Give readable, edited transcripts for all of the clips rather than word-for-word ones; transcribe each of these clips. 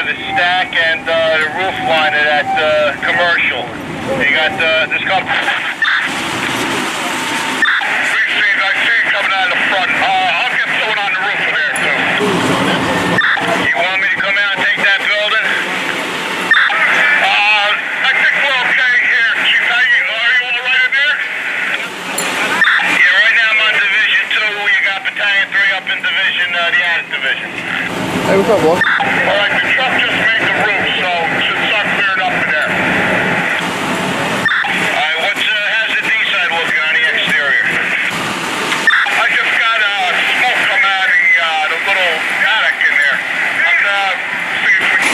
the stack and the roof liner at commercial. You got this company. I see it coming out of the front. I'll get someone on the roof of there too. You want me to come out and take that building? I think we're okay here. Chief, are you all right in there? Yeah, right now I'm on Division 2. You got Battalion 3 up in Division, the Attic Division. Hey, what's up, boss? Alright, the truck just made the roof, so it should start clearing up in there. Alright, how's the D side looking on the exterior? I just got smoke coming out of the little attic in there. I'm see if we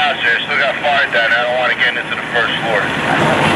house there. Still got fire down there. I don't want to get into the first floor.